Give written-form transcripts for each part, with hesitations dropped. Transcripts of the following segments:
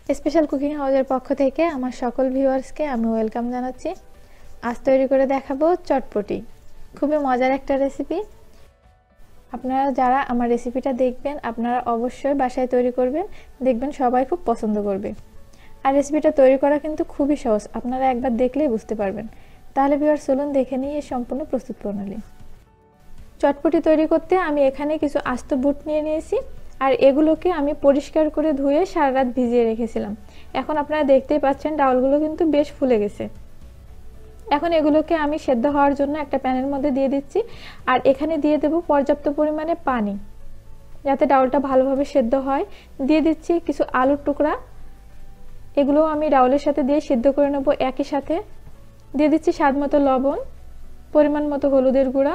Special cooking হাউসের পক্ষ থেকে আমার সকল ভিউয়ার্সকে আমি ওয়েলকাম জানাচ্ছি। আজ তৈরি করে দেখাবো চটপটি। খুবই মজার একটা রেসিপি। আপনারা যারা আমার রেসিপিটা দেখবেন আপনারা অবশ্যই বাসায় তৈরি করবেন, দেখবেন সবাই খুব পছন্দ করবে। আর রেসিপিটা তৈরি করা কিন্তু খুবই সহজ, আপনারা একবার দেখলেই বুঝতে পারবেন। তাহলে ভিউয়ার্স চলুন দেখে নিই এই সম্পূর্ণ প্রস্তুত প্রণালী। চটপটি তৈরি করতে আমি এখানে কিছু আস্ত বুট নিয়ে নিয়েছি, আর এগুলোকে আমি পরিষ্কার করে ধুয়ে সারা রাত ভিজিয়ে রেখেছিলাম। এখন আপনারা দেখতেই পাচ্ছেন ডাউলগুলো কিন্তু বেশ ফুলে গেছে। এখন এগুলোকে আমি সেদ্ধ হওয়ার জন্য একটা প্যানের মধ্যে দিয়ে দিচ্ছি, আর এখানে দিয়ে দেব পর্যাপ্ত পরিমাণে পানি যাতে ডাউলটা ভালোভাবে সেদ্ধ হয়। দিয়ে দিচ্ছি কিছু আলুর টুকরা, এগুলো আমি ডাউলের সাথে দিয়ে সিদ্ধ করে নেব একই সাথে। দিয়ে দিচ্ছি স্বাদ মতো লবণ, পরিমাণ মতো হলুদের গুঁড়া,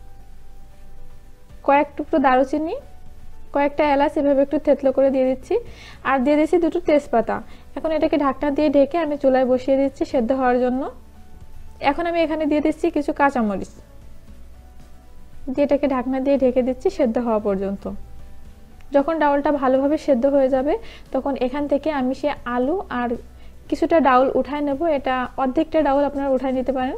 কয়েক টুকরো দারুচিনি, কয়েকটা এলাচ এভাবে একটু থেতলো করে দিয়ে দিচ্ছি, আর দিয়ে দিচ্ছি দুটো তেজপাতা। এখন এটাকে ঢাকনা দিয়ে ঢেকে আমি চুলায় বসিয়ে দিচ্ছি সেদ্ধ হওয়ার জন্য। এখন আমি এখানে দিয়ে দিচ্ছি কিছু কাঁচামরিচ, দিয়ে এটাকে ঢাকনা দিয়ে ঢেকে দিচ্ছি সেদ্ধ হওয়া পর্যন্ত। যখন ডাউলটা ভালোভাবে সেদ্ধ হয়ে যাবে তখন এখান থেকে আমি সে আলু আর কিছুটা ডাউল উঠায় নেব। এটা অর্ধেকটা ডাউল আপনারা উঠায় নিতে পারেন।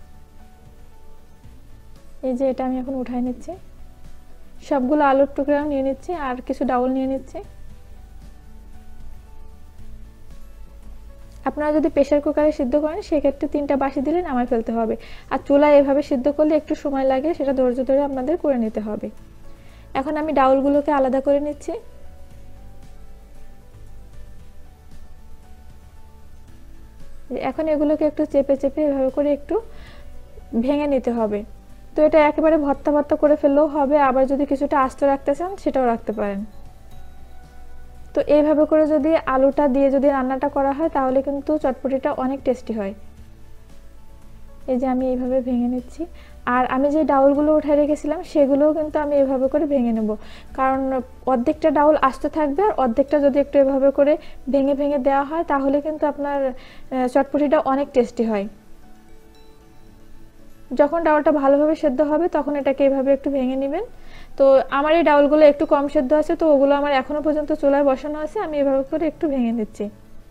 এই যে এটা আমি এখন উঠায় নিচ্ছি, সবগুলো আলুর টুকরাও নিয়ে নিচ্ছি আর কিছু ডাউল নিয়ে নিচ্ছি। আপনারা যদি প্রেসার কুকারে সিদ্ধ করেন সেক্ষেত্রে 3টা বাসি দিলে নামায় ফেলতে হবে, আর চুলায় এভাবে সিদ্ধ করলে একটু সময় লাগে, সেটা ধৈর্য ধরে আপনাদের করে নিতে হবে। এখন আমি ডাউলগুলোকে আলাদা করে নিচ্ছি। এখন এগুলোকে একটু চেপে চেপে এভাবে করে একটু ভেঙে নিতে হবে। তো এটা একেবারে ভর্তা ভর্তা করে ফেললেও হবে, আবার যদি কিছুটা আস্ত রাখতে চান সেটাও রাখতে পারেন। তো এইভাবে করে যদি আলুটা দিয়ে যদি রান্নাটা করা হয় তাহলে কিন্তু চটপটিটা অনেক টেস্টি হয়। এই যে আমি এইভাবে ভেঙে নিচ্ছি, আর আমি যে ডাউলগুলো উঠে রেখেছিলাম সেগুলোও কিন্তু আমি এভাবে করে ভেঙে নেব, কারণ অর্ধেকটা ডাউল আস্ত থাকবে আর অর্ধেকটা যদি একটু এভাবে করে ভেঙে ভেঙে দেওয়া হয় তাহলে কিন্তু আপনার চটপটিটা অনেক টেস্টি হয়। যখন ডাউলটা ভালোভাবে সেদ্ধ হবে তখন এটাকে এভাবে একটু ভেঙে নেবেন। তো আমার এই ডাউলগুলো একটু কম সেদ্ধ আছে, তো ওগুলো আমার এখনো পর্যন্ত চুলায় বসানো আছে, আমি এভাবে করে একটু ভেঙে নিচ্ছি।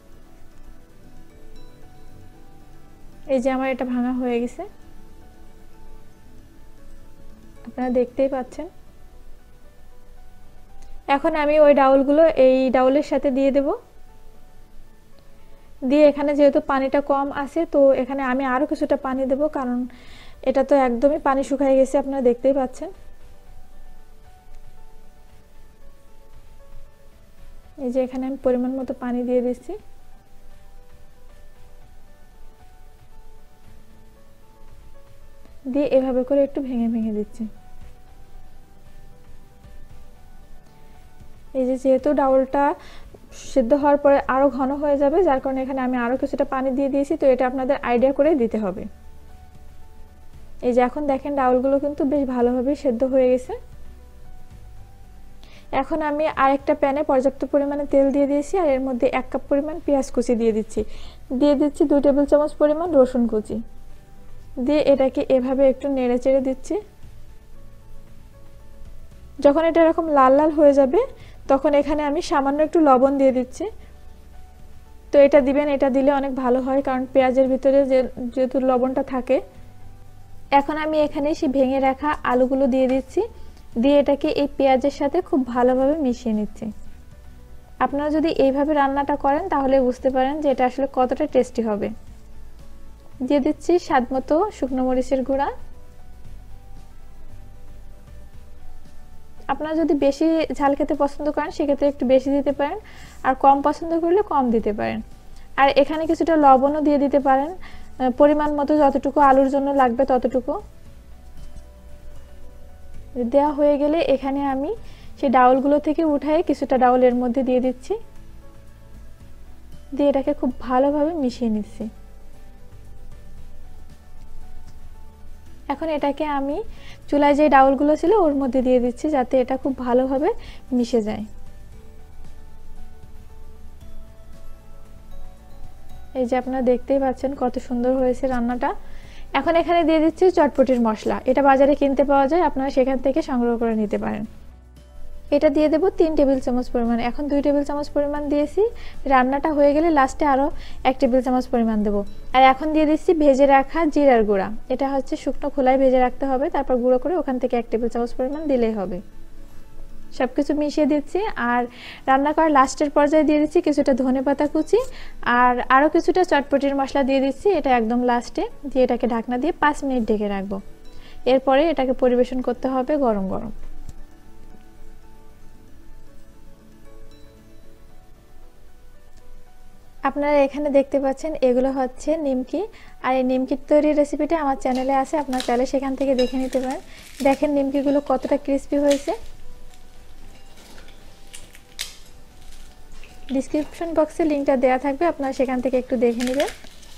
এই যে আমার এটা ভাঙা হয়ে গেছে, আপনারা দেখতেই পাচ্ছেন। এখন আমি ওই ডাউলগুলো এই ডাউলের সাথে দিয়ে দেব। দিয়ে এখানে যেহেতু পানিটা কম আছে তো এখানে আমি আরো কিছুটা পানি দেব, কারণ এটা তো একদমই পানি শুকিয়ে গেছে, আপনারা দেখতেই পাচ্ছেন। এই যে এখানে আমি পরিমাণ মতো পানি দিয়ে দিচ্ছি। দিয়ে এভাবে করে একটু ভেঙে ভেঙে দিচ্ছি। এই যে যেহেতু ডাউলটা সিদ্ধ হওয়ার পরে আরো ঘন হয়ে যাবে, যার কারণে এখানে আমি আরো কিছুটা পানি দিয়ে দিয়েছি, তো এটা আপনাদের আইডিয়া করে দিতে হবে। এই যে এখন দেখেন ডাউলগুলো কিন্তু বেশ ভালোভাবে সিদ্ধ হয়ে গেছে। এখন আমি আরেকটা প্যানে পর্যাপ্ত পরিমাণে তেল দিয়ে দিয়েছি, আর এর মধ্যে 1 কাপ পরিমাণ পেঁয়াজ কুচি দিয়ে দিচ্ছি। 2 টেবিল চামচ পরিমাণ রসুন কুচি দিয়ে এটাকে এভাবে একটু নেড়ে চেড়ে দিচ্ছি। যখন এটা এরকম লাল লাল হয়ে যাবে তখন এখানে আমি সামান্য একটু লবণ দিয়ে দিচ্ছি। তো এটা দিবেন, এটা দিলে অনেক ভালো হয়, কারণ পেঁয়াজের ভিতরে যেহেতু লবণটা থাকে। এখন আমি এখানে সেই ভেঙে রাখা আলুগুলো দিয়ে দিচ্ছি, দিয়ে এটাকে এই পেঁয়াজের সাথে খুব ভালোভাবে মিশিয়ে নিচ্ছি। আপনারা যদি এইভাবে রান্নাটা করেন তাহলে বুঝতে পারেন যে এটা আসলে কতটা টেস্টি হবে। দিয়ে দিচ্ছি স্বাদ মতো শুকনো মরিচের গুঁড়া। আপনারা যদি বেশি ঝাল খেতে পছন্দ করেন সেক্ষেত্রে একটু বেশি দিতে পারেন, আর কম পছন্দ করলে কম দিতে পারেন। আর এখানে কিছুটা লবণও দিয়ে দিতে পারেন, পরিমাণ মতো যতটুকু আলুর জন্য লাগবে ততটুকু। দেওয়া হয়ে গেলে এখানে আমি সেই ডাউলগুলো থেকে উঠায়ে কিছুটা ডাউল এর মধ্যে দিয়ে দিচ্ছি, দিয়ে এটাকে খুব ভালোভাবে মিশিয়ে নিচ্ছি। এখন এটাকে আমি চুলায় যে ডাউলগুলো ছিল ওর মধ্যে দিয়ে দিচ্ছি যাতে এটা খুব ভালোভাবে মিশে যায়। এই যে আপনারা দেখতেই পাচ্ছেন কত সুন্দর হয়েছে রান্নাটা। এখন এখানে দিয়ে দিচ্ছি চটপটির মশলা, এটা বাজারে কিনতে পাওয়া যায়, আপনারা সেখান থেকে সংগ্রহ করে নিতে পারেন। এটা দিয়ে দেব 3 টেবিল চামচ পরিমাণ। এখন 2 টেবিল চামচ পরিমাণ দিয়েছি, রান্নাটা হয়ে গেলে লাস্টে আরও 1 টেবিল চামচ পরিমাণ দেব। আর এখন দিয়ে দিচ্ছি ভেজে রাখা জিরার গুঁড়া। এটা হচ্ছে শুকনো খোলায় ভেজে রাখতে হবে, তারপর গুঁড়ো করে ওখান থেকে 1 টেবিল চামচ পরিমাণ দিলেই হবে। সব কিছু মিশিয়ে দিচ্ছি। আর রান্না করার লাস্টের পর্যায়ে দিয়ে দিচ্ছি কিছুটা ধনেপাতা কুচি আর আরও কিছুটা চটপটির মশলা দিয়ে দিচ্ছি, এটা একদম লাস্টে দিয়ে এটাকে ঢাকনা দিয়ে 5 মিনিট ঢেকে রাখবো। এরপরে এটাকে পরিবেশন করতে হবে গরম গরম। আপনারা এখানে দেখতে পাচ্ছেন এগুলো হচ্ছে নিমকি, আর এই নিমকির তৈরি রেসিপিটা আমার চ্যানেলে আছে, আপনারা চাইলে সেখান থেকে দেখে নিতে পারেন। দেখেন নিমকিগুলো কতটা ক্রিস্পি হয়েছে। ডিসক্রিপশন বক্সে লিঙ্কটা দেওয়া থাকবে, আপনারা সেখান থেকে একটু দেখে নেবেন।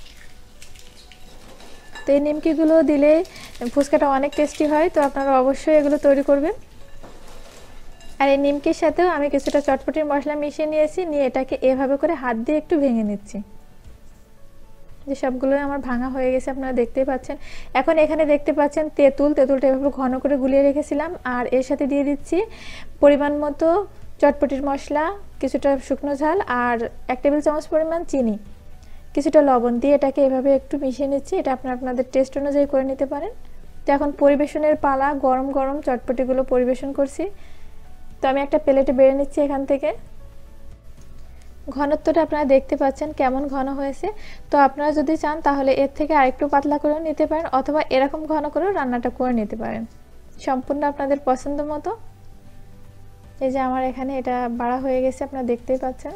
তো এই নিমকিগুলো দিলে ফুচকাটা অনেক টেস্টি হয়, তো আপনারা অবশ্যই এগুলো তৈরি করবেন। আর এই নিমকির সাথেও আমি কিছুটা চটপটির মশলা মিশিয়ে নিয়েছি, নিয়ে এটাকে এভাবে করে হাত দিয়ে একটু ভেঙে নিচ্ছি। যে সবগুলো আমার ভাঙা হয়ে গেছে, আপনারা দেখতেই পাচ্ছেন। এখন এখানে দেখতে পাচ্ছেন তেঁতুলটা এভাবে ঘন করে গুলিয়ে রেখেছিলাম, আর এর সাথে দিয়ে দিচ্ছি পরিমাণ মতো চটপটির মশলা, কিছুটা শুকনো ঝাল আর 1 টেবিল চামচ পরিমাণ চিনি, কিছুটা লবণ দিয়ে এটাকে এভাবে একটু মিশিয়ে নিচ্ছি। এটা আপনাদের টেস্ট অনুযায়ী করে নিতে পারেন। তো এখন পরিবেশনের পালা, গরম গরম চটপটিগুলো পরিবেশন করছি। তো আমি একটা প্লেটে বেড়ে নিচ্ছি এখান থেকে। ঘনত্বটা আপনারা দেখতে পাচ্ছেন কেমন ঘন হয়েছে। তো আপনারা যদি চান তাহলে এর থেকে আরেকটু পাতলা করেও নিতে পারেন, অথবা এরকম ঘন করেও রান্নাটা করে নিতে পারেন, সম্পূর্ণ আপনাদের পছন্দ মতো। এই যে আমার এখানে এটা বাড়া হয়ে গেছে, আপনারা দেখতেই পাচ্ছেন।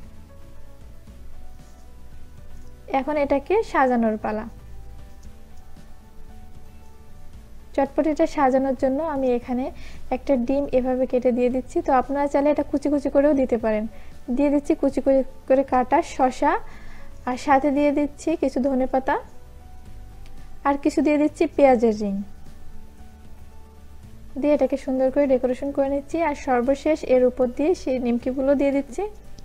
এখন এটাকে সাজানোর পালা। চটপটিটা সাজানোর জন্য আমি এখানে একটা ডিম এভাবে কেটে দিয়ে দিচ্ছি। তো আপনারা চাইলে এটা কুচি কুচি করেও দিতে পারেন। দিয়ে দিচ্ছি কুচি কুচি করে কাটা শসা, আর সাথে দিয়ে দিচ্ছি কিছু ধনেপাতা, আর কিছু দিয়ে দিচ্ছি পেঁয়াজের রিং, দিয়ে এটাকে সুন্দর করে ডেকোরেশন করে নিচ্ছি। আর সর্বশেষ এর উপর দিয়ে সেই নিমকিগুলো দিয়ে দিচ্ছি।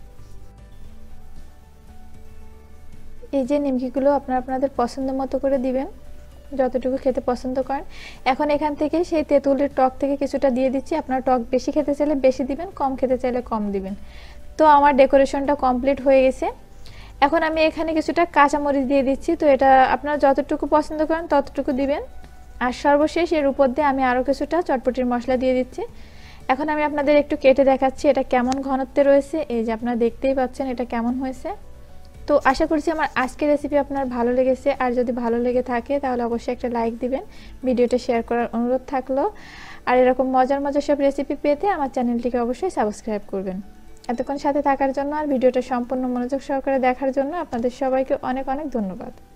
এই যে নিমকিগুলো আপনাদের পছন্দ মতো করে দিবেন, যতটুকু খেতে পছন্দ করেন। এখন এখান থেকে সেই তেঁতুলের টক থেকে কিছুটা দিয়ে দিচ্ছি। আপনারা টক বেশি খেতে চাইলে বেশি দিবেন, কম খেতে চাইলে কম দিবেন। তো আমার ডেকোরেশনটা কমপ্লিট হয়ে গেছে। এখন আমি এখানে কিছুটা কাঁচামরিচ দিয়ে দিচ্ছি। তো এটা আপনারা যতটুকু পছন্দ করেন ততটুকু দিবেন। আর সর্বশেষ এর উপর দিয়ে আমি আরও কিছুটা চটপটির মশলা দিয়ে দিচ্ছি। এখন আমি আপনাদের একটু কেটে দেখাচ্ছি এটা কেমন ঘনত্বে রয়েছে। এই যে আপনারা দেখতেই পাচ্ছেন এটা কেমন হয়েছে। তো আশা করছি আমার আজকের রেসিপি আপনার ভালো লেগেছে, আর যদি ভালো লেগে থাকে তাহলে অবশ্যই একটা লাইক দিবেন, ভিডিওটা শেয়ার করার অনুরোধ থাকলো। আর এরকম মজার সব রেসিপি পেতে আমার চ্যানেলটিকে অবশ্যই সাবস্ক্রাইব করবেন। এতক্ষণ সাথে থাকার জন্য আর ভিডিওটা সম্পূর্ণ মনোযোগ সহকারে দেখার জন্য আপনাদের সবাইকে অনেক অনেক ধন্যবাদ।